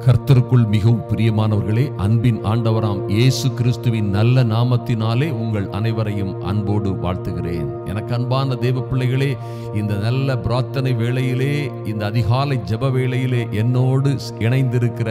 கர்த்தருக்குள் மிகவும் பிரியமானவர்களே, அன்பின் ஆண்டவராம் இயேசு கிறிஸ்துவின் நல்ல நாமத்தினாலே உங்கள் அனைவரையும் அன்போடு வாழ்த்துகிறேன். எனக்கு அன்பான தேவ பிள்ளைகளே, இந்த நல்ல பிரார்த்தனை வேளையிலே, இந்த அதிகாலை ஜெப வேளையிலே என்னோடு இணைந்திருக்கிற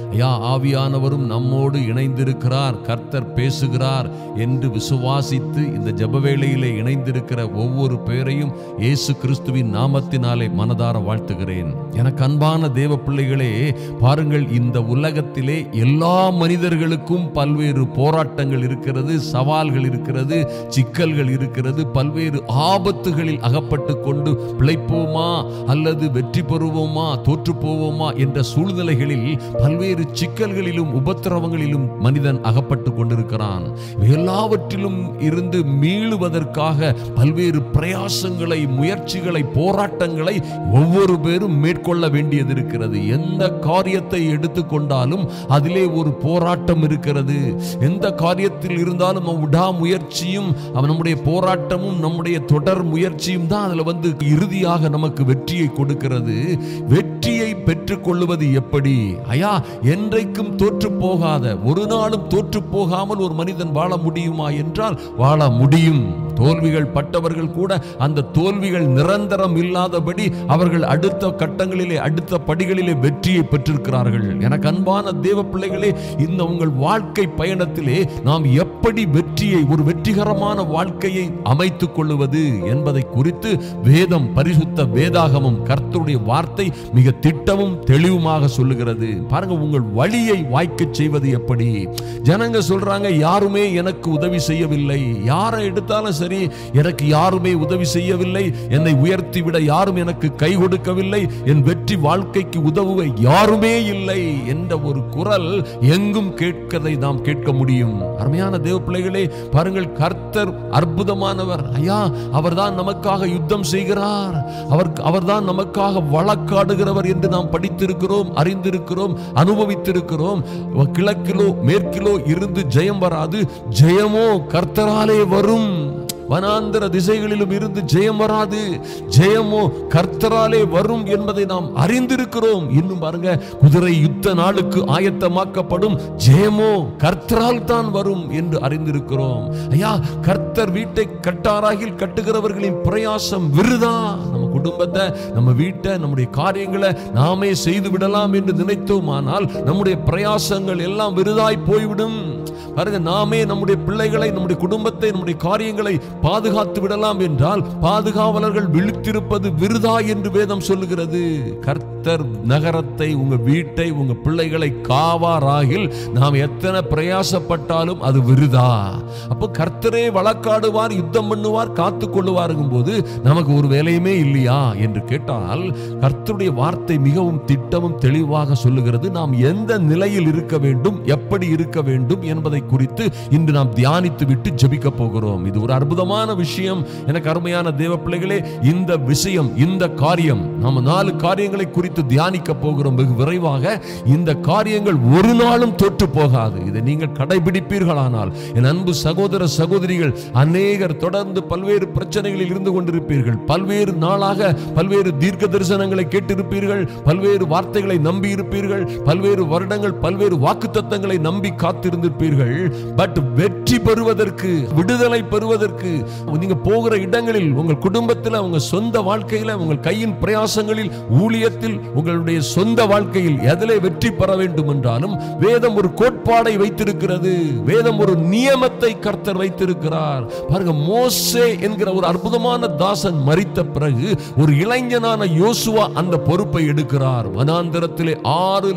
ஆவியானவரும் நம்மோடு இணைந்திருக்கிறார், கர்த்தர் பேசுகிறார் என்று விசுவாசித்து இந்த ஜெப வேளையிலே இணைந்திருக்கிற ஒவ்வொரு பேரையும் இயேசு கிறிஸ்துவின் நாமத்தினாலே மனதார வாழ்த்துகிறேன். எனக்கு அன்பான தேவ பிள்ளைகளே, பாருங்கள், இந்த உலகத்திலே எல்லா மனிதர்களுக்கும் பல்வேறு போராட்டங்கள் இருக்கிறது, சவால்கள் இருக்கிறது, சிக்கல்கள் இருக்கிறது, பல்வேறு ஆபத்துகளில் அகப்பட்டு கொண்டு பிழைப்போமா அல்லது வெற்றி பெறுவோமா தோற்று போவோமா என்ற சூழ்நிலைகளில் பல்வேறு சிக்கல்களிலும் உபத்திரவங்களிலும் மனிதன் அகப்பட்டு கொண்டிருக்கிறான். எல்லாவற்றிலும் இருந்து மீளுவதற்காக பல்வேறு பிரயாசங்களை, முயற்சிகளை, போராட்டங்களை ஒவ்வொரு பேரும் மேற்கொள்ள வேண்டியது இருக்கிறது. எந்த காரியத்தை எடுத்துக்கொண்டாலும் அதிலே ஒரு போராட்டம் இருக்கிறது. எந்த காரியத்தில் இருந்தாலும் விடாமுயற்சியும் நம்முடைய போராட்டமும் நம்முடைய தொடர் முயற்சியும் தான் அதுல இறுதியாக நமக்கு வெற்றியை கொடுக்கிறது. வெற்றியை பெற்றுக் கொள்வது எப்படி? என்றைக்கும் தோற்று போகாத, ஒரு நாளும் தோற்று போகாமல் ஒரு மனிதன் வாழ முடியுமா என்றால் வாழ முடியும். தோல்விகள் பட்டவர்கள் கூட அந்த தோல்விகள் நிரந்தரம் இல்லாதபடி அவர்கள் அடுத்த கட்டங்களிலே, அடுத்த படிகளிலே வெற்றியை பெற்றிருக்கிறார்கள். எனக்கு அன்பான தேவ பிள்ளைகளே, இந்த உங்கள் வாழ்க்கை பயணத்திலே நாம் எப்படி வெற்றியை, ஒரு வெற்றிகரமான வாழ்க்கையை அமைத்துக் கொள்வது என்பதை குறித்து வேதம், பரிசுத்த வேதாகமும், கர்த்தருடைய வார்த்தை மிக திட்டமும் தெளிவுமாக சொல்லுகிறது. பாருங்க, உங்கள் வழியை வாய்க்கச் செய்வது எப்படி? ஜனங்க சொல்றாங்க, யாருமே எனக்கு உதவி செய்யவில்லை. யாரை எடுத்தாலும் சரி, எனக்கு யாருமே உதவி செய்யவில்லை, என்னை உயர்த்தி விட யாரும் எனக்கு கை கொடுக்கவில்லை, என் வெற்றி வாழ்க்கைக்கு உதவுவ யாருமே இல்லை என்ற ஒரு குரல் எங்கும் கேட்கதை நாம் கேட்க முடியும். அருமையான தேவ பிள்ளைகளே, பாருங்கள், கர்த்தர் அற்புதமானவர். அவர்தான் நமக்காக யுத்தம் செய்கிறார், அவர்தான் நமக்காக வழக்காடுகிறவர் என்று நாம் படித்திருக்கிறோம், அறிந்திருக்கிறோம், அனுபவித்திருக்கிறோம். கிழக்கிலோ மேற்கிலோ இருந்து ஜெயம் வராது, ஜெயமோ கர்த்தராலே வரும். வனாந்தர திசைகளிலும் இருந்து ஜெயம் வராது, ஜெயமோ கர்த்தராலே வரும் என்பதை நாம் அறிந்திருக்கிறோம். இன்னும் பாருங்க, குதிரை யுத்த நாளுக்கு ஆயத்தமாக்கப்படும், ஜெயமோ கர்த்தரால் தான் வரும் என்று அறிந்திருக்கிறோம். கர்த்தர் வீட்டை கட்டாராகில் கட்டுகிறவர்களின் பிரயாசம் விருதா. நம்ம குடும்பத்தை, நம்ம வீட்டை, நம்முடைய காரியங்களை நாமே செய்து விடலாம் என்று நினைத்தோமானால் நம்முடைய பிரயாசங்கள் எல்லாம் விருதாய் போய்விடும். பாருங்க, நாமே நம்முடைய பிள்ளைகளை, நம்முடைய குடும்பத்தை, நம்முடைய காரியங்களை பாதுகாத்து விடலாம் என்றால் பாதுகாவலர்கள் விழித்திருப்பது விருதா என்று வேதம் சொல்லுகிறது. கர்த்தர் நகரத்தை, உங்க வீட்டை, உங்க பிள்ளைகளை காவாராகில் நாம் எத்தனை பிரயாசப்பட்டாலும் அது விருதா. அப்போ கர்த்தரே வழக்காடுவார், யுத்தம் பண்ணுவார், காத்து கொள்ளுவாருங்கும் போது நமக்கு ஒரு வேலையுமே இல்லையா என்று கேட்டால், கர்த்தருடைய வார்த்தை மிகவும் திட்டமும் தெளிவாக சொல்லுகிறது. நாம் எந்த நிலையில் இருக்க வேண்டும், எப்படி இருக்க வேண்டும் என்பதை குறித்து இன்று நாம் தியானித்து விட்டு ஜெபிக்க போகிறோம். இது ஒரு அற்புதமான விஷயம். எனக்கு அருமையான தேவ பிள்ளைகளே, இந்த விஷயம், இந்த காரியம், நாம் 4 காரியங்களை குறித்து தியானிக்க போகிறோம். வெகு விரைவாக இந்த காரியங்கள் ஒரு நாளும் தோற்று போகாது. இதை நீங்கள் கடைபிடிப்பீர்களானால், என் அன்பு சகோதர சகோதரிகள், அநேகர் தொடர்ந்து பல்வேறு பிரச்சனைகளில் இருந்து கொண்டிருப்பீர்கள். பல்வேறு நாளாக பல்வேறு தீர்க்க தரிசனங்களை கேட்டிருப்பீர்கள், பல்வேறு வார்த்தைகளை நம்பி இருப்பீர்கள், பல்வேறு வருடங்கள் பல்வேறு வாக்குத்தத்தங்களை நம்பி காத்திருந்திருப்பீர்கள். பட் வெற்றி பெறுவதற்கு, விடுதலை பெறுவதற்கு, நீங்க போகிற இடங்களில், உங்கள் குடும்பத்தில், உங்க சொந்த வாழ்க்கையில், உங்கள் கையின் பிரயாசங்களில், ஊழியத்தில், உங்களுடைய சொந்த வாழ்க்கையில் எதிலே வெற்றி பெற வேண்டும் என்றாலும் வேதம் ஒரு கோட்பாடை வைத்திருக்கிறது. வேதம் ஒரு நியமத்தை கர்த்தர் வைத்திருக்கிறார். பாருங்க, மோசே என்கிற ஒரு அற்புதமான தாசன் மரித்த பிறகு ஒரு இளைஞனான யோசுவா அந்த பொறுப்பை எடுக்கிறார். வனாந்தரத்திலே 6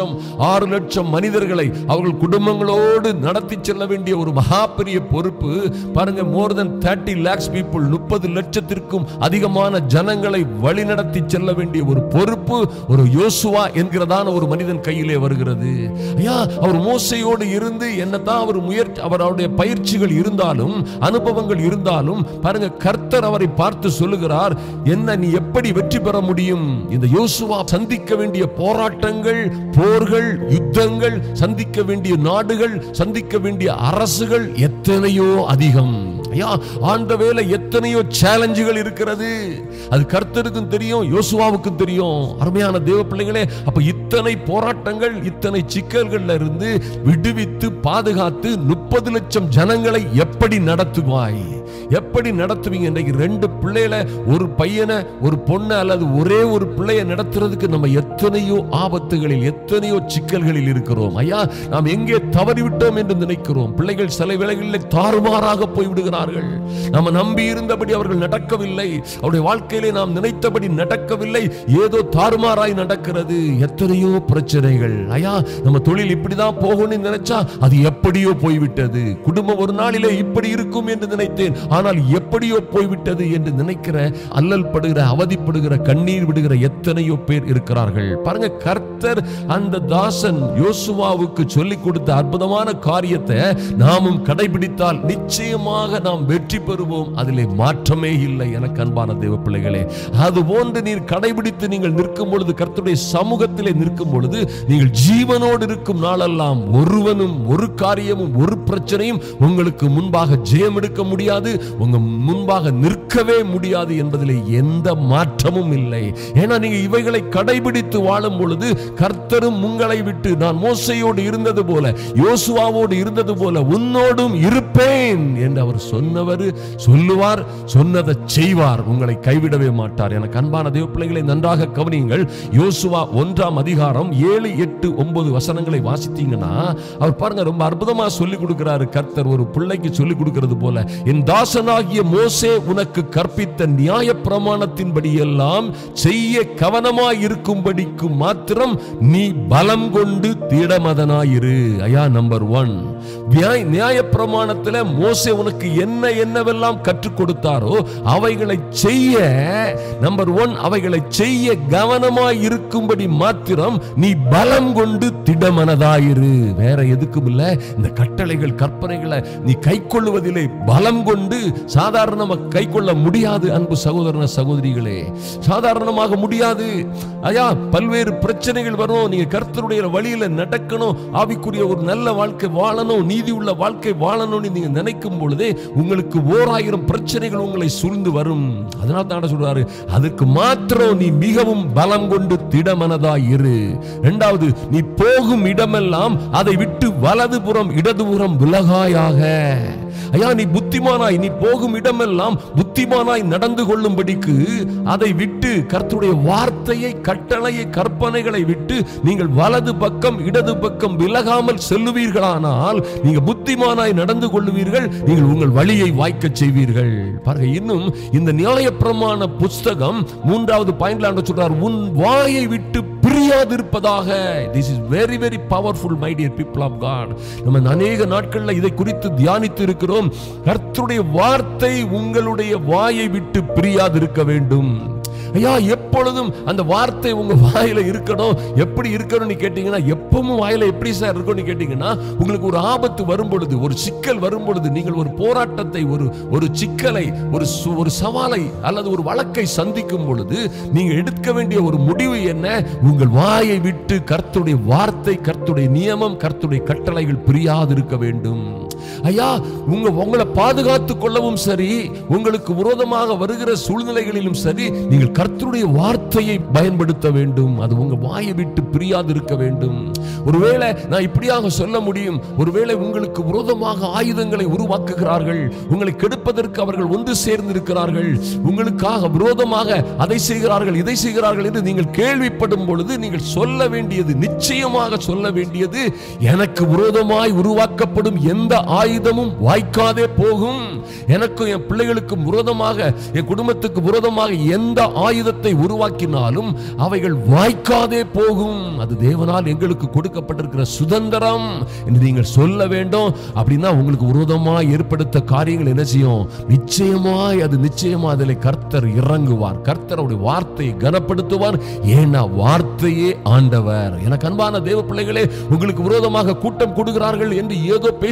லட்சம் மனிதர்களை அவர்கள் குடும்பங்களோடு நடத்தி செல்ல வேண்டிய ஒரு மகா பெரிய பொறுப்பு. பாருங்க, more than 30 lakhs people, 30 லட்சத்திற்கும் அதிகமான ஜனங்களை வழிநடத்தி செல்ல வேண்டிய ஒரு பொறுப்பு ஒரு யோசுவா என்கிறதான ஒரு மனிதன் கையிலே வருகிறது. அவர் மோசையோடு இருந்து என்னதான் அவருடைய பயிற்சிகள் இருந்தாலும், அனுபவங்கள் இருந்தாலும், பாருங்க, கர்த்தர் அவரை பார்த்து சொல்லுகிறார், என்ன நீ எப்படி வெற்றி பெற முடியும்? இந்த யோசுவா சந்திக்க வேண்டிய போராட்டங்கள், போர்கள், யுத்தங்கள், சந்திக்க வேண்டிய நாடுகள், சந்திக்க வேண்டிய அரசுகள் எத்தனையோ அதிகம். ஐயா, ஆண்ட வேலை எத்தனையோ சேலஞ்சுகள் இருக்கிறது. அது கர்த்தருக்கும் தெரியும், யோசுவாவுக்கும் தெரியும். அருமையான தேவ பிள்ளைகளே, அப்ப இத்தனை போராட்டங்கள், இத்தனை சிக்கல்கள்ல இருந்து விடுவித்து பாதுகாத்து 30 லட்சம் ஜனங்களை எப்படி நடத்துவாய்? எப்படி நடத்துவீங்க? இன்றைக்கு 2 பிள்ளைகளை, ஒரு பையனை ஒரு பொண்ணை அல்லது ஒரே ஒரு பிள்ளையை நடத்துறதுக்கு நம்ம எத்தனையோ ஆபத்துகளில், எத்தனையோ சிக்கல்களில் இருக்கிறோம். ஐயா, நாம் எங்கே தவறிவிட்டோம் என்று நினைக்கிறோம். பிள்ளைகள் சில வேளைகளில் தாறுமாறாக போய்விடுகிறார்கள். நம்ம நம்பி இருந்தபடி அவர்கள் நடக்கவில்லை. அவருடைய வாழ்க்கையிலே நாம் நினைத்தபடி நடக்கவில்லை. ஏதோ தாறுமாறாய் நடக்கிறது. எத்தனையோ பிரச்சனைகள். ஐயா, நம்ம தொழில் இப்படிதான் போகணும்னு நினைச்சா அது எப்படியோ போய்விட்டது. குடும்பம் ஒரு நாளிலே இப்படி இருக்கும் என்று நினைத்தேன், ஆனால் எப்படியோ போய்விட்டது என்று நினைக்கிற, அல்லல் படுகிற, அவதிப்படுகிற, கண்ணீர் விடுகிற எத்தனையோ பேர் இருக்கிறார்கள். பாருங்க, கர்த்தர் அந்த தாசன் யோசுவாவுக்கு சொல்லிக் கொடுத்த அற்புதமான காரியத்தை நாமும் கடைபிடித்தால் நிச்சயமாக நாம் வெற்றி பெறுவோம். அதிலே மாற்றமே இல்லை. எனக்கு அன்பான தேவ பிள்ளைகளே, அதுபோன்று நீர் கடைபிடித்து நீங்கள் நிற்கும் பொழுது, கர்த்தருடைய சமூகத்திலே நிற்கும் பொழுது, நீங்கள் ஜீவனோடு இருக்கும் நாளெல்லாம் ஒருவனும், ஒரு காரியமும், ஒரு பிரச்சனையும் உங்களுக்கு முன்பாக ஜெயம் எடுக்க முடியாது, உங்க முன்பாக நிற்கவே முடியாது என்பதிலே எந்த மாற்றமும் இல்லை. ஏன்னா நீங்க இவைகளை கடைபிடித்து வாழும் பொழுது கர்த்தரும் உங்களை விட்டு, நான் மோசையோடு இருந்தது போல, யோசுவாவோடு இருந்தது போல உன்னோடும் இருப்பேன் என்று அவர் சொல்லுவார், சொன்னதை செய்வார், உங்களை கைவிடவே மாட்டார். எனக்கு அன்பான தேவ பிள்ளைகளை, நன்றாக கவனியுங்கள். யோசுவா 1ஆம் அதிகாரம் 7, 8, 9 வசனங்களை வாசித்தீங்கன்னா அவர் பாருங்க, ரொம்ப அற்புதமா சொல்லிக் கொடுக்கிறாரு. கர்த்தர் ஒரு பிள்ளைக்கு சொல்லிக் கொடுக்கிறது போல, என் தாசனாகிய மோசே உனக்கு கற்பித்த நியாய பிரமாணத்தின்படி எல்லாம் செய்ய கவனமாய் இருக்கும்படிக்கு மாத்திரம் நீ பலம் கொண்டு திடமதனாயிரு. ஐயா, நம்பர் 1, நியாய பிரமாணத்தில் மோசே உனக்கு என்னவெல்லாம் கற்றுக் கொடுத்தாரோ அவைகளை செய்ய, நம்பர் 1, அவைகளை செய்ய கவனமாய் இருக்கும்படி மாத்திரம் நீ பலம் கொண்டு திடமனதாயிரு. வேற எதுக்கும் இல்ல. இந்த கட்டளைகள், கற்பனைகளை நீ கைக்கொள்ளுவதிலே பலம் கொண்டு சாதாரணமாக கைக்கொள்ள முடியாது. அன்பு சகோதரன சகோதரிகளே, சாதாரணமாக முடியாது. ஐயா, பல்வேறு பிரச்சனைகள் வரும். நீங்க கர்த்தருடைய வழியில நடக்கணும், ஆவிக்குரிய ஒரு நல்ல வாழ்க்கை வாழணும், நீதி உள்ள வாழ்க்கை வாழணும்னு நீங்க நினைக்கும் பொழுதே உங்களுக்கு 1000 பிரச்சனைகள் உங்களை சூழ்ந்து வரும். அதனால தான் சொல்றாரு, அதுக்கு மாத்திரம் நீ மிகவும் பலம் கொண்டு திடமனதாய் இரு. இரண்டாவது, நீ போகும் இடமெல்லாம் அதை விட்டு வலதுபுறம் இடதுபுறம் விலகாயாக. ஐயா, நீ புத்திமானாய், நீ போகும் இடமெல்லாம் புத்திமானாய் நடந்து கொள்ளும்படிக்கு அதை விட்டு, கர்த்தருடைய வார்த்தையை, கட்டளையை, கற்பனைகளை விட்டு நீங்கள் வலது பக்கம் இடது பக்கம் விலகாமல் செல்லுவீர்களானால் நீங்க புத்திமானாய் நடந்து கொள்ளுவீர்கள், நீங்கள் உங்கள் வழியை வாய்க்க செய்வீர்கள். பாருங்க, இன்னும் இந்த நியாயப்பிரமாண புஸ்தகம் 3வது பாயிண்ட்ல சொல்றார், உன் வாயை விட்டு பிரியாதிருப்பதாக. This is very very powerful, my dear people of God. நம்ம அநேக நாட்கள்ல இதை குறித்து தியானித்து இருக்கிறோம். கர்த்தருடைய வார்த்தை உங்களுடைய வாயை விட்டு பிரியாதிருக்க வேண்டும். ஐயா, எப்பொழுதும் அந்த வார்த்தை உங்க வாயில இருக்கணும். எப்படி இருக்கணும்னு கேட்டீங்கன்னா, எப்பவும் வாயில எப்படி சார் இருக்கணும்னு கேட்டீங்கன்னா, உங்களுக்கு ஒரு ஆபத்து வரும் பொழுது, ஒரு சிக்கல் வரும் பொழுது, நீங்கள் ஒரு போராட்டத்தை, ஒரு சிக்கலை, ஒரு சவாலை அல்லது ஒரு வழக்கை சந்திக்கும் பொழுது நீங்க எடுக்க வேண்டிய ஒரு முடிவு என்ன? உங்கள் வாயை விட்டு கர்த்தருடைய வார்த்தை, கர்த்தருடைய நியமம், கர்த்தருடைய கட்டளைகள் பிரியாது இருக்க வேண்டும். ஐயா, உங்களை பாதுகாத்துக் கொள்ளவும் சரி, உங்களுக்கு விரோதமாக வருகிற சூழ்நிலைகளிலும் சரி, நீங்கள் கர்த்தருடைய வார்த்தையை பயன்படுத்த வேண்டும். அது உங்க வாயை விட்டு பிரியாது இருக்க வேண்டும். ஒருவேளை நான் இப்படியாக சொல்ல முடியும், ஒருவேளை உங்களுக்கு விரோதமாக ஆயுதங்களை உருவாக்குகிறார்கள், உங்களை கெடுப்பதற்கு அவர்கள் ஒன்று சேர்ந்திருக்கிறார்கள், உங்களுக்காக விரோதமாக அதை செய்கிறார்கள், இதை செய்கிறார்கள் என்று நீங்கள் கேள்விப்படும் பொழுது நீங்கள் சொல்ல வேண்டியது, நிச்சயமாக சொல்ல வேண்டியது, எனக்கு விரோதமாய் உருவாக்கப்படும் எந்த ஆயுதமும் வாய்க்காதே போகும். எனக்கும் என் பிள்ளைகளுக்கும் விரோதமாக, என் குடும்பத்துக்கு விரோதமாக எந்த ஆயுதத்தை உருவாக்கினாலும் அவைகள் வாய்க்காதே போகும். அது தேவனால் எங்களுக்கு கொடுக்கப்பட்டிருக்கிற சுதந்திரம் என்று நீங்கள் சொல்ல வேண்டும். அப்படின்னா உங்களுக்கு விரோதமாய் ஏற்படுத்த காரியங்கள் என்ன செய்யும்? நிச்சயமாய் அது நிச்சயமா அதில் கர்த்தர் இறங்குவார். கர்த்தருடைய வார்த்தையை கனப்படுத்துவார். ஏன்னா வார்த்தையே ஆண்டவர். எனக்கு அன்பான தேவ பிள்ளைகளே, உங்களுக்கு விரோதமாக கூட்டம் கூடுகிறார்கள் என்று ஏதோ பேசிக் கொண்டிருக்க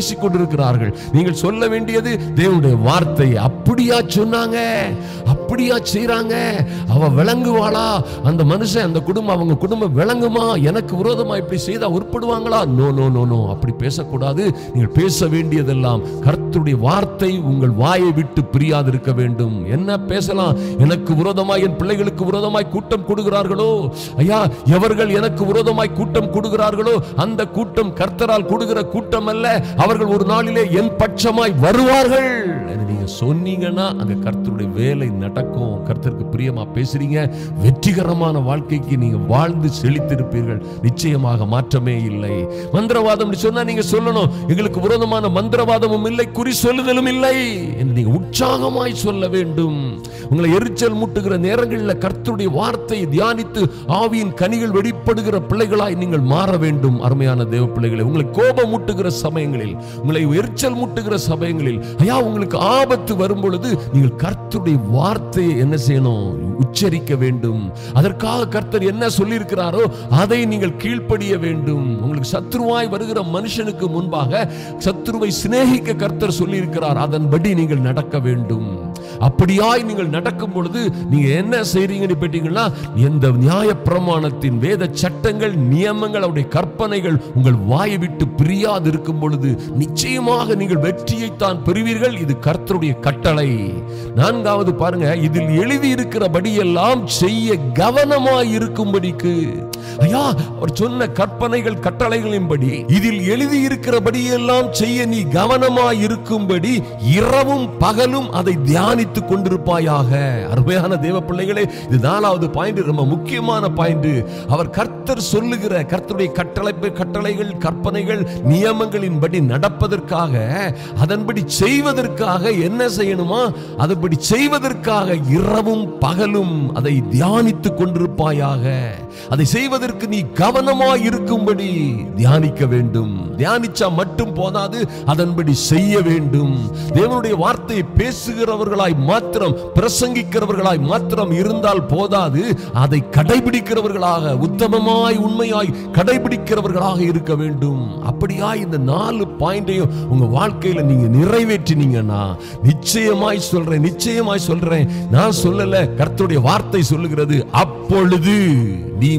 கொடுக்கிறார்கள். நீங்கள் சொல்ல வேண்டியது தேவனுடைய வார்த்தை. அப்படியா சொன்னாங்க, அப்படியா செய்றாங்க, அவ விளங்குவாளா, அந்த மனுஷன் அந்த குடும்பம் அவங்க குடும்பம் விளங்குமா, எனக்கு விரோதமா இப்படி செய்தா உருப்படுவாங்களா? நோ நோ நோ நோ, அப்படி பேசக்கூடாது. நீங்கள் பேச வேண்டியதெல்லாம் கர்த்தருடைய வார்த்தை உங்கள் வாயை விட்டு பிரியாது இருக்க வேண்டும். என்ன பேசலாம்? எனக்கு விரோதமாய் என் பிள்ளைகளுக்கு விரோதமாய் கூட்டம் கூடுகிறார்களோ, ஐயா எவர்கள் எனக்கு விரோதமாய் கூட்டம் கூடுகிறார்களோ அந்த கூட்டம் கர்த்தரால் கூடுகிற கூட்டம் அல்ல, அவர்கள் ஒரு நாளிலே என் பட்சமாய் வருவார்கள் என்று நீங்க சொன்னீங்கன்னா அங்க கர்த்தருடைய வேலை நடக்கும். கர்த்தருக்கு பிரியமா பேசுறீங்க, வெற்றிகரமான வாழ்க்கைக்கு நீங்க வாழ்ந்து செழித்திருப்பீர்கள். நிச்சயமாக மாற்றமே இல்லை. மந்திரவாதம் சொன்னா நீங்க சொல்லணும், எங்களுக்கு விரோதமான மந்திரவாதமும் இல்லை, குறி சொல்லுதலும் இல்லை என்று நீங்க உற்சாகமாய் சொல்ல வேண்டும். உங்களை எரிச்சல் மூட்டுகிற நேரங்களில் கர்த்தருடைய வார்த்தையை தியானித்து ஆவியின் கனிகள் வெளிப்படுகிற பிள்ளைகளாய் நீங்கள் மாற வேண்டும். அருமையான தேவ பிள்ளைகளை, உங்களை கோபம் மூட்டுகிற சமயங்களில், உங்களை எரிச்சல் மூட்டுகிற சமயங்களில், ஐயா உங்களுக்கு ஆபத்து வரும் பொழுது நீங்கள் கர்த்தருடைய வார்த்தையை என்ன செய்யணும்? உச்சரிக்க வேண்டும். அதற்காக கர்த்தர் என்ன சொல்லி இருக்கிறாரோ அதை நீங்கள் கீழ்ப்படிய வேண்டும். உங்களுக்கு சத்துருவாய் வருகிற மனுஷனுக்கு முன்பாக சத்துருவை சிநேகிக்க கர்த்தர் சொல்லி இருக்கிறார், அதன்படி நீங்கள் நடக்க வேண்டும். அப்படியாய் நீங்கள் நடக்கும் பொழுது நீங்க என்ன செய்றீங்கன்னு கேட்டீங்கன்னா, எந்த நியாய பிரமாணத்தின் வேத சட்டங்கள் நியமங்கள் அவருடைய கற்பனைகள் உங்கள் வாயை விட்டு பிரியாது இருக்கும் பொழுது நிச்சயமாக நீங்கள் வெற்றியை தான் பெறுவீர்கள். இது கர்த்தருடைய கட்டளை. நான்காவது பாருங்க, இதில் எழுதி இருக்கிறபடி எல்லாம் செய்ய கவனமாய் இருக்கும்படிக்கு. ஐயா அவர் சொன்ன கற்பனைகள் கட்டளைகளின்படி இதில் எழுதி இருக்கிறபடி எல்லாம் செய்ய நீ கவனமாய் இருக்கும்படி இரவும் பகலும் அதை தியானித்துக் கொண்டிருப்பாயாக. அருமையான தேவ பிள்ளைகளே, இது 4வது பாயிண்ட், ரொம்ப முக்கியமான பாயிண்ட். அவர் கர்த்தர் சொல்லுகிற கர்த்தருடைய கட்டளைகள் கற்பனைகள் நியமங்களின்படி நடப்பதற்காக, அதன்படி செய்வதற்காக என்ன செய்யணுமா? அதன்படி செய்வதற்காக இரவும் பகலும் அதை தியானித்துக் கொண்டிருப்பாயாக. அதை செய்வதற்கு நீ கவனமாய் இருக்கும்படி தியானிக்க வேண்டும். தியானிச்சா மட்டும் போதாது, அதன்படி செய்ய வேண்டும். தேவனுடைய வார்த்தையை பேசுகிறவர்களாய் மாத்திரம், பிரசங்கிக்கிறவர்களாய் மாத்திரம் இருந்தால் போதாது, அதை கடைபிடிக்கிறவர்களாக, உத்தமமாய் உண்மையாய் கடைபிடிக்கிறவர்களாக இருக்க வேண்டும். அப்படியாய் இந்த 4 பாயிண்டையும் உங்க வாழ்க்கையில நீங்க நிறைவேற்றினீங்கன்னா, நிச்சயமாய் சொல்றேன், நான் சொல்லல, கர்த்தருடைய வார்த்தை சொல்லுகிறது, அப்பொழுது நீ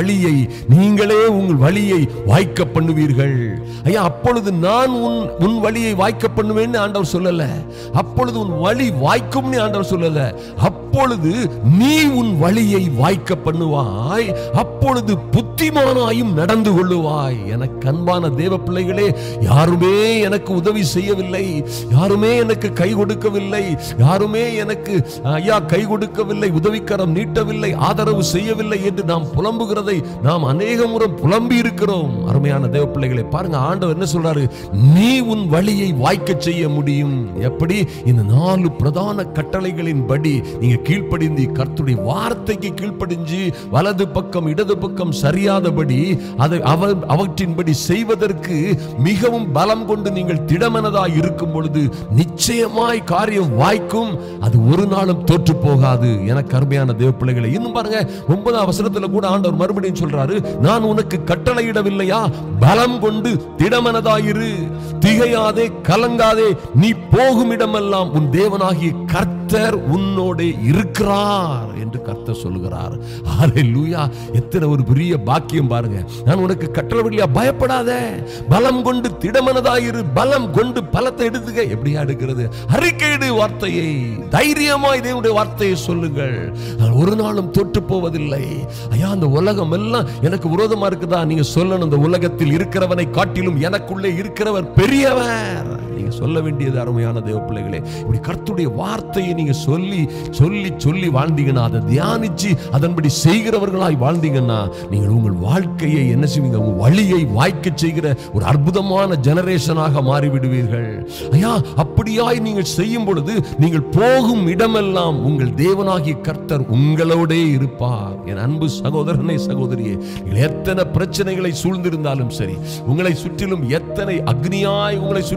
நீங்களே உங்கள் வழியை வாய்க்க பண்ணுவீர்கள். ஐயா அப்பொழுது நான் உன் வழியை வாய்க்க பண்ணுவேன்னு ஆண்டவர் சொல்லல, அப்பொழுது உன் வழி வாய்க்கும்னு ஆண்டவர் சொல்லல, அப்பொழுது நீ உன் வழியை வாய்க்க பண்ணுவாய், அப்பொழுது புத்திமானாயும் நடந்து கொள்ளுவாய். எனக்கு அன்பான தேவ பிள்ளைகளே, யாருமே எனக்கு உதவி செய்யவில்லை, யாருமே எனக்கு கை கொடுக்கவில்லை, யாருமே எனக்கு ஐயா கை கொடுக்கவில்லை, உதவிக்கரம் நீட்டவில்லை, ஆதரவு செய்யவில்லை என்று நாம் புலம்புகிறதை நாம் அநேக முறை புலம்பி இருக்கிறோம். அருமையான தேவ பிள்ளைகளை பாருங்க, ஆண்டவர் என்ன சொல்றாரு? நீ உன் வழியை வாய்க்க செய்ய முடியும். எப்படி? இந்த 4 பிரதான கட்டளைகளின்படி நீங்க கீழ்ப்படிந்து, கர்த்தருடைய வார்த்தைக்கு கீழ்ப்படிஞ்சு, வலது பக்கம் இடது பக்கம் சரியாதபடி அதை அவற்றின்படி செய்வதற்கு மிகவும் பலம் கொண்டு நீங்கள் திடமனதாய் இருக்கும் பொழுது நிச்சயமாய் காரியம் வாய்க்கும். அது ஒரு நாளும் தோற்று போகாது. எனக்கு அருமையான தேவ பிள்ளைகளை, இன்னும் பாருங்க 9வது வசனத்துல கூட ஆண்டவர் மறுபடியும் சொல்றாரு, நான் உனக்கு கட்டளையிடவில்லையா? பலம் கொண்டு திடமனதாயிரு, திகையாதே, கலங்காதே, நீ போகும் இடமெல்லாம் உன் தேவனாகிய கர்த்தர் உன்னோட இருக்கிறார் என்று கர்த்தர் சொல்லுகிறார். ஹல்லேலூயா! எத்தனை ஒரு பெரிய பாக்கியம் பாருங்க. நான் உனக்கு கட்டளையிடலையா? பயப்படாத, பலம் கொண்டு திடமனதாயிரு. பலம் கொண்டு பலத்தை எடுத்துக்க. எப்படியா எடுக்கிறது? அறிக்கையிடு வார்த்தையை, தைரியமாய் தேவனுடைய வார்த்தையை சொல்லுங்கள். ஒரு நாளும் தோற்று போவதில்லை. ஐயா அந்த உலகம் எல்லாம் எனக்கு விரோதமா இருக்குதா? நீங்க சொல்லணும், இந்த உலகத்தில் இருக்கிறவனை காட்டிலும் எனக்குள்ளே இருக்கிறவர் பெரியவர். நீங்க சொல்ல வேண்டியது அருமையான தேவ பிள்ளைகளே, இப்படி கர்த்தருடைய வார்த்தையை நீங்க சொல்லி சொல்லி சொல்லி வாழ்ந்தீங்கன்னா, அதை தியானிச்சு அதன்படி செய்கிறவர்களாய் வாழ்ந்தீங்கன்னா, நீங்கள் உங்கள் வாழ்க்கையை என்ன செய்வீங்க? உங்கள் வழியை வாய்க்க செய்கிற ஒரு அற்புதமான ஜெனரேஷனாக மாறிவிடுவீர்கள். ஐயா அப்படியாய் நீங்கள் செய்யும் பொழுது நீங்கள் போகும் இடமெல்லாம் உங்கள் தேவனாகிய கர்த்தர் உங்களோடே இருப்பார். என் அன்பு சகோதரனே, சகோதரியே, எத்தனை பிரச்சனைகளை சூழ்ந்திருந்தாலும் சரி, உங்களை சுற்றிலும் எத்தனை அக்னியாய் உங்களை சுற்றிலும்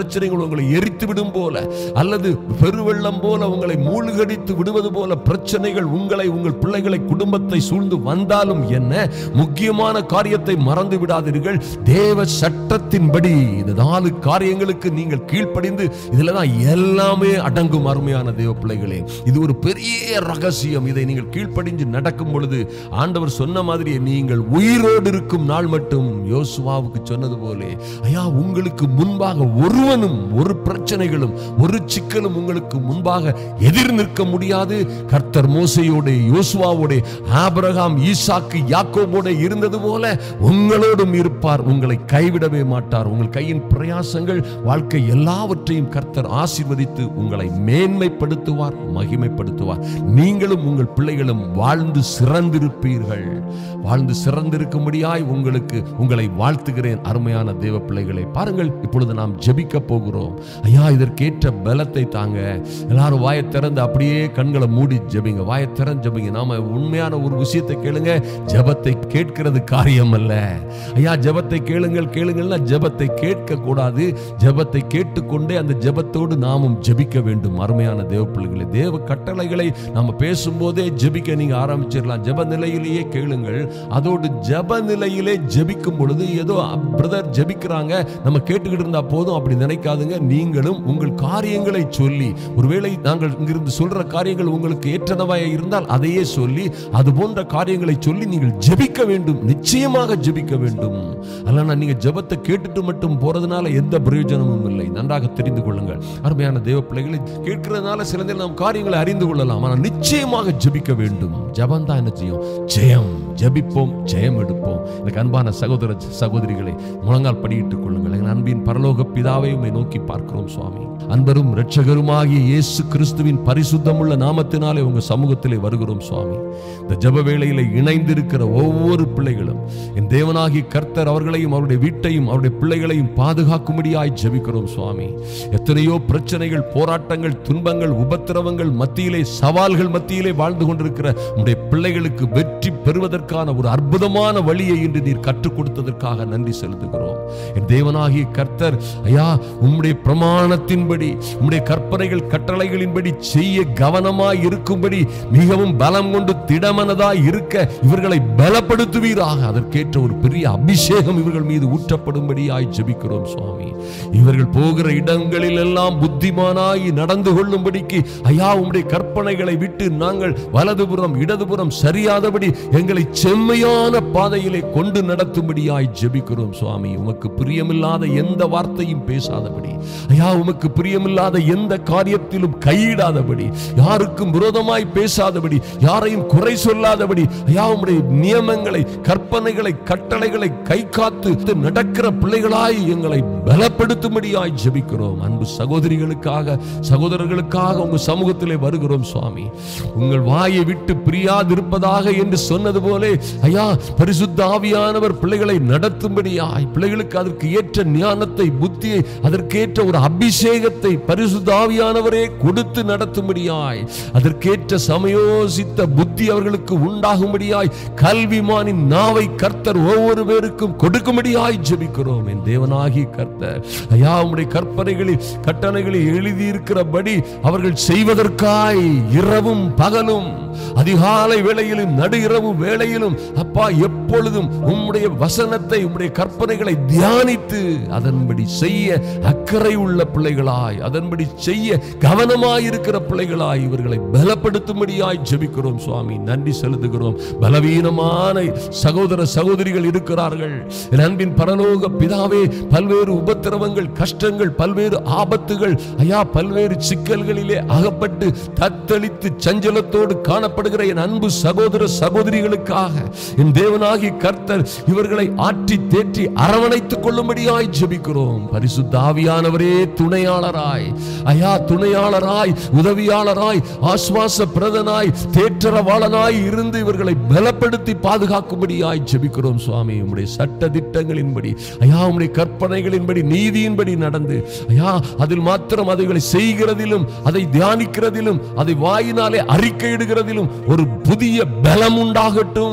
பிரச்சனைகள் உங்களை எரித்து விடும் போல, அல்லது பெருவெள்ளம் போல உங்களை மூழ்கடித்து விடுவது போல பிரச்சனைகள் உங்களை, உங்கள் பிள்ளைகளை, குடும்பத்தை சூழ்ந்து வந்தாலும் என்ன, முக்கியமான காரியத்தை மறந்து விடாதீர்கள். தேவ சட்டத்தின்படி இந்த 4 காரியங்களுக்கு நீங்கள் கீழ்ப்படிந்து, இதுலதான் எல்லாமே அடங்கும். அருமையான தேவ பிள்ளைகளே, இது ஒரு பெரிய ரகசியம். இதை நீங்கள் கீழ்ப்படிஞ்சு நடக்கும் பொழுது ஆண்டவர் சொன்ன மாதிரியே நீங்கள் உயிரோடு இருக்கும் நாள் மட்டும் யோசுவாவுக்கு சொன்னது போலே, ஐயா உங்களுக்கு முன்பாக ஒருவனும், ஒரு பிரச்சனைகளும், ஒரு சிக்கலும் உங்களுக்கு முன்பாக எதிர் நிற்க முடியாது. கர்த்தர் மோசையோட, யோசுவாவோட, ஆபிரகாம், ஈசாக்கு, யாக்கோபோட இருந்தது போல உங்களோடும் இருப்பார். உங்களை கைவிடவே மாட்டார். உங்கள் கையின் பிரயாசங்கள், வாழ்க்கை எல்லாவற்றையும் கர்த்தர் ஆசீர்வதித்து உங்களை மேன்மைப்படுத்துவார், மகிமைப்படுத்துவார். நீங்களும் உங்கள் பிள்ளைகளும் வாழ்ந்து சிறந்திருப்பீர்கள். வாழ்ந்து சிறந்திருக்கும்படியாய் உங்களை வாழ்த்துகிறேன். அருமையான தேவ பிள்ளைகளை பாருங்கள், இப்பொழுது நாம் ஜெபிக்க போகிறோம். ஐயா இதற்கேற்ற பலத்தை தாங்க. எல்லாரும் வாயை திறந்து அப்படியே கண்களை மூடி ஜெபிங்க. வாயை திறந்து ஜெபிங்க. நாம உண்மையான ஒரு விஷயத்தை கேளுங்க. ஜெபத்தை கேட்கிறது காரியம் அல்ல. ஐயா ஜெபத்தை கேளுங்கள்னா ஜெபத்தை கேட்க கூடாது. ஜெபத்தை கேட்டுக்கொண்டே அந்த ஜெபத்தோடு நாமும் ஜெபிக்க வேண்டும். அருமையான தேவ பிள்ளைகளே, தேவ கட்டளைகளை நாம பேசும்போதே ஜெபிக்க நீங்க ஆரம்பிச்சிடலாம். ஜெப நிலையிலேயே கேளுங்கள். அதோடு ஜெப நிலையிலே ஜெபிக்கும் பொழுது ஏதோ பிரதர் ஜெபிக்கிறாங்க நம்ம கேட்டுக்கிட்டு இருந்தா போதும் அப்படி நினைக்காதுங்க. நீங்களும் உங்கள் காரியங்களை சொல்லி, ஒருவேளை நாங்கள் இங்கிருந்து சொல்ற காரியங்கள் உங்களுக்கு ஏற்றனவாக இருந்தால் அதையே சொல்லி, அது போன்ற காரியங்களை சொல்லி நீங்கள் ஜெபிக்க வேண்டும். நிச்சயமாக ஜெபிக்க வேண்டும். அல்லனா நீங்க ஜெபத்தை கேட்டுட்டு மட்டும் போறதுனால எந்த பிரயோஜனமும் இல்லை. நன்றாக தெரிந்து கொள்ளுங்கள். அருமையான தேவ பிள்ளைகளை, கேட்கிறதுனால சில நேரம் நாம் காரியங்களை அறிந்து கொள்ளலாம், ஆனால் நிச்சயமாக ஜெபிக்க வேண்டும். ஜெபம் தான் என்ன செய்யும்? ஜெயம். ஜெபிப்போம், ஜெயம் எடுப்போம். எனக்கு அன்பான சகோதர சகோதரிகளை, முழங்கால் படியிட்டுக் கொள்ளுங்கள். எங்கள் அன்பின் பரலோக பிதாவை உம்மை நோக்கி பார்க்கிறோம் சுவாமி. அன்பரும் இரட்சகருமாகிய இயேசு கிறிஸ்துவின் பரிசுத்தமுள்ள நாமத்தினாலே உங்க சமூகத்திலே வருகிறோம் சுவாமி. இந்த ஜெப வேளையில இணைந்திருக்கிற ஒவ்வொரு பிள்ளைகளும் என் தேவனாகிய கர்த்தர் அவர்களையும், அவருடைய வீட்டையும், அவருடைய பிள்ளைகளையும் பாதுகாக்கும்படியாய் ஜெபிக்கிறோம் சுவாமி. எத்தனையோ பிரச்சனைகள், போராட்டங்கள், துன்பங்கள், உபத்திரவங்கள் மத்தியிலே, சவால்கள் மத்தியிலே வாழ்ந்து கொண்டிருக்கிற உம்முடைய பிள்ளைகளுக்கு வெற்றி பெறுவதற்கான ஒரு அற்புதமான வழியை இன்று நீர் கற்றுக் கொடுத்ததற்காக நன்றி செலுத்துகிறோம். என் தேவனாகிய கர்த்தர் ஐயா உம்முடைய பிரமாணத்தின்படி, உம்முடைய கற்பனைகள், கட்டளைகளின்படி செய்ய கவனமாய் இருக்கும்படி மிகவும் பலம் கொண்டு திடமனதாய் இருக்க இவர்களை பலப்படுத்துவீராக. அதற்கேற்ற ஒரு பெரிய அபிஷேகம் இவர்கள் மீது ஊற்றப்படும்படியாய் ஜெபிக்கிறோம் சுவாமி. இவர்கள் போகிற இடங்களில் எல்லாம் புத்திமானாய் நடந்து கொள்ளும்படிக்கு ஐயா உம்முடைய கற்பனைகளை விட்டு நாங்கள் வலதுபுறம் இடதுபுறம் சரியாதபடி எங்களை செம்மையான பாதையிலே கொண்டு நடத்தும்படியாய் ஜெபிக்கிறோம் சுவாமி. உமக்கு பிரியமில்லாத எந்த வார்த்தையும் பேசாதபடி, ஐயா உமக்கு பிரியமில்லாத எந்த காரியத்திலும் கையிடாதபடி, யாருக்கும் விரோதமாய் பேசாதபடி, யாரையும் குறை சொல்லாதபடி, ஐயா உம்முடைய நியமங்களை, கற்பனைகளை, கட்டளைகளை கை காத்து நடக்கிற பிள்ளைகளாய் எங்களை பலப்படுத்தும்படியாய் ஜெபிக்கிறோம். அன்பு சகோதரிகளுக்காக, சகோதரர்களுக்காக உங்க சமூகத்திலே வருகிறோம் சுவாமி. உங்கள் வாயை விட்டு பிரியாதிருப்பதாக என்று சொன்னது போல ஐயா பரிசுத்த ஆவியானவர் பிள்ளைகளை நடத்தும்படியாய், பிள்ளைகளுக்கு அதற்கு ஏற்ற ஞானத்தை, புத்தியை, அதற்கேற்ற ஒரு அபிஷேகத்தை பரிசுத்த ஆவியானவரே கொடுத்து நடத்தும்படியாய், அதற்கேற்ற சமயோசித்த புத்தி அவர்களுக்கு உண்டாகும்படியாய் கல்விமானின் நாவை கர்த்தர் ஒவ்வொரு பேருக்கும் கொடுக்கும்படியாய் ஜெபிக்கிறோம். என் தேவனாகிய கர்த்தர் ஐயா உம்முடைய கற்பனைகளில், கட்டளைகளில் எழுதியிருக்கிறபடி அவர்கள் செய்வதற்காய் இரவும் பகலும், அதிகாலை வேளையிலும் நடு இரவு வேளையிலும் அப்பா எப்பொழுதும் உம்முடைய வசனத்தை, உம்முடைய கற்பனைகளை தியானித்து அதன்படி செய்ய அக்கறை உள்ள பிள்ளைகளாய், அதன்படி செய்ய கவனமாய் இருக்கிற பிள்ளைகளாய் இவர்களை பலப்படுத்தும்படியாய் ஜெபிக்கிறோம் சுவாமி. நன்றி செலுத்துகிறோம். பலவீனமான சகோதர சகோதரிகள் இருக்கிறார்கள். என் அன்பின் பரலோக பிதாவே, பல்வேறு உபத்திரவங்கள், கஷ்டங்கள், பல்வேறு ஆபத்துகள், ஐயா பல்வேறு சிக்கல்களிலே அகப்பட்டு தத்தளித்து சஞ்சலத்தோடு காணப்படுகிற என் அன்பு சகோதர சகோதரிகளுக்காக என் தேவனாகிய கர்த்தர் இவர்களை ஆற்றி தேற்றி அரவணைத்துக் கொள்ளும்படியாய் ஜெபிக்கிறோம். பரிசுத்த ஆவியானவரே துணையாளராய், ஐயா துணையாளராய், உதவியாளராய், ஆஸ்வாச பிரதனாய், தேற்றரவாளனாய் இருந்து இவர்களை பலப்படுத்தி பாதுகாக்கும்படியாய் ஜெபிக்கிறோம் சுவாமி. உம்முடைய சட்ட திட்டங்களின்படி, ஐயா உம்முடைய கற்பனைகளின்படி, நீதியின்படி நடந்து ஐயா அதில் மாத்திரம் அதைகளை செய்கிறதிலும், அதை தியானிக்கிறதிலும், அதை வாயினாலே அறிக்கையிடுகிறதிலும் ஒரு புதிய பலம் உண்டாகட்டும்.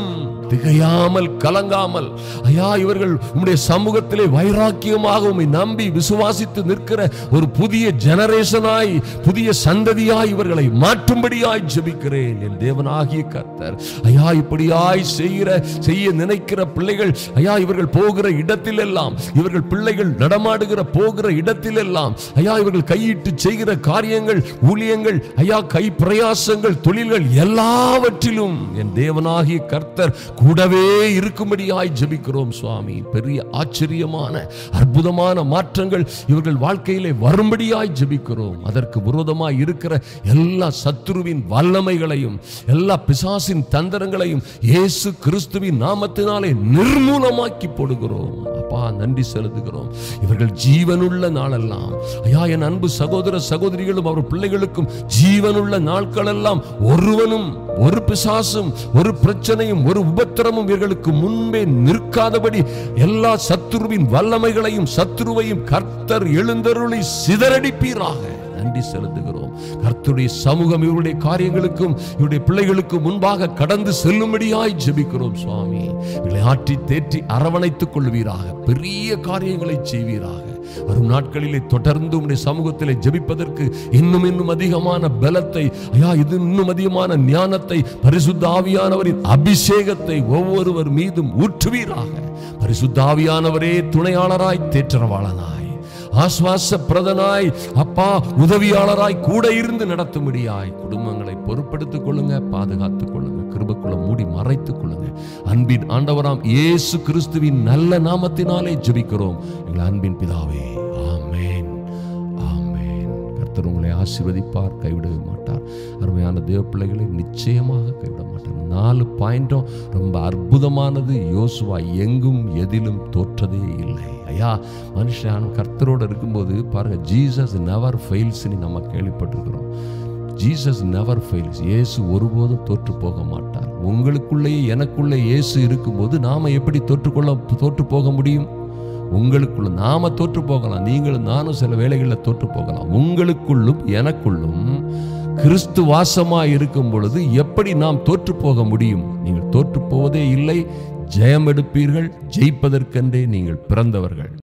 திகையாமல் கலங்காமல் ஐயா இவர்கள் உம்முடைய சமூகத்திலே வைராக்கியமாக உம்மை நம்பி விசுவாசித்து நிற்கிற ஒரு புதிய ஜெனரேஷனாய், புதிய சந்ததியாய் இவர்களை மாற்றும்படியாய் ஜெபிக்கிறேன். என் தேவனாகிய கர்த்தர் ஐயா இப்படியாய் செய்ய நினைக்கிற பிள்ளைகள் ஐயா இவர்கள் போகிற இடத்திலெல்லாம், இவர்கள் பிள்ளைகள் நடமாடுகிற போகிற இடத்திலெல்லாம் ஐயா இவர்கள் கையிட்டு செய்கிற காரியங்கள், ஊழியங்கள் ஐயா, கை பிரயாசங்கள், தொழில்கள் எல்லாவற்றிலும் என் தேவனாகிய கர்த்தர் கூடவே இருக்கும்படியாய் ஜெபிக்கிறோம் சுவாமி. பெரிய ஆச்சரியமான அற்புதமான மாற்றங்கள் இவர்கள் வாழ்க்கையிலே வரும்படியாய் ஜெபிக்கிறோம். அதற்கு விரோதமாய் இருக்கிற எல்லா சத்துருவின் வல்லமைகளையும் எல்லா பிசாசின் தந்திரங்களையும் இயேசு கிறிஸ்துவின் நாமத்தினாலே நிர்மூலமாக்கி போடுகிறோம். அப்பா நன்றி செலுத்துகிறோம். இவர்கள் ஜீவனுள்ள நாளெல்லாம் ஐயா என் அன்பு சகோதர சகோதரிகளும் அவர் பிள்ளைகளுக்கும் ஜீவனுள்ள நாட்களெல்லாம் ஒருவனும் ஒரு பிசாசும் ஒரு பிரச்சனையும் ஒரு உபத்திரமும் இவர்களுக்கு முன்பே நிற்காதபடி எல்லா சத்துருவின் வல்லமைகளையும் சத்துருவையும் கர்த்தர் எழுந்தருளி சிதறடிப்பீராக. நன்றி செலுத்துகிறோம். கர்த்தருடைய சமூகம் இவருடைய காரியங்களுக்கும் இவருடைய பிள்ளைகளுக்கு முன்பாக கடந்து செல்லும்படியாய் ஜெபிக்கிறோம் சுவாமி. இவர்களை ஆற்றி தேற்றி அரவணைத்துக் கொள்வீராக. பெரிய காரியங்களை செய்வீராக. வரும் நாட்களிலே தொடர்ந்து உம்முடைய சமூகத்திலே ஜெபிப்பதற்கு இன்னும் அதிகமான பலத்தை ஐயா, இது இன்னும் அதிகமான ஞானத்தை, பரிசுத்த ஆவியானவரின் அபிஷேகத்தை ஒவ்வொருவர் மீதும் ஊற்றுவீராக. பரிசுத்த ஆவியானவரே துணையாளராய், தேற்றரவாளனாய், ஆஸ்வாச பிரதனாய், அப்பா உதவியாளராய் கூட இருந்து நடத்தும்படியாய் குடும்பங்களை பொறுப்படுத்திக் கொள்ளுங்க, பாதுகாத்துக் கொள்ளுங்க, கிருபைக்குள்ள மூடி மறைத்துக் கொள்ளுங்க. அன்பின் ஆண்டவராம் இயேசு கிறிஸ்துவின் நல்ல நாமத்தினாலே ஜெபிக்கிறோம் எங்கள் அன்பின் பிதாவே. ஆமென், ஆமென். கர்த்தர் உங்களை ஆசீர்வதிப்பார், கைவிடவே மாட்டார். அருமையான தேவ பிள்ளைகளை நிச்சயமாக கைவிட மாட்டார். 4 பாயிண்டும் ரொம்ப அற்புதமானது. யோசுவா எங்கும் எதிலும் தோற்றதே இல்லை. ஐயா, மனுஷன் கர்த்தரோடு இருக்கும்போது பாருங்க, ஜீசஸ் நெவர் ஃபெயில்ஸ் நம்ம கேள்விப்பட்டிருக்கிறோம். Jesus never fails. இயேசு ஒருபோதும் தோற்று போக மாட்டார். உங்களுக்குள்ளேயே எனக்குள்ளே இயேசு இருக்கும்போது நாம எப்படி தோற்று போக முடியும்? உங்களுக்குள்ள நாம தோற்று போகலாம், நீங்களும் நானும் சில வேளைகளில் தோற்று போகலாம். உங்களுக்குள்ளும் எனக்குள்ளும் கிறிஸ்து வாசமாய் இருக்கும் பொழுது எப்படி நாம் தோற்று போக முடியும்? நீங்கள் தோற்று போவதே இல்லை. ஜெயம் எடுப்பீர்கள். ஜெயிப்பதற்கென்றே நீங்கள் பிறந்தவர்கள்.